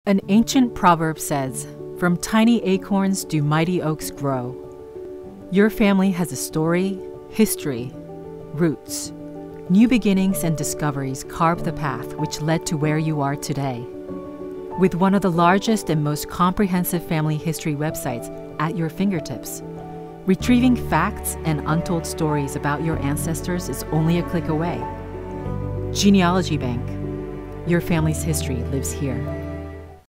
An ancient proverb says, "From tiny acorns do mighty oaks grow." Your family has a story, history, roots. New beginnings and discoveries carve the path which led to where you are today. With one of the largest and most comprehensive family history websites at your fingertips, retrieving facts and untold stories about your ancestors is only a click away. GenealogyBank. Your family's history lives here.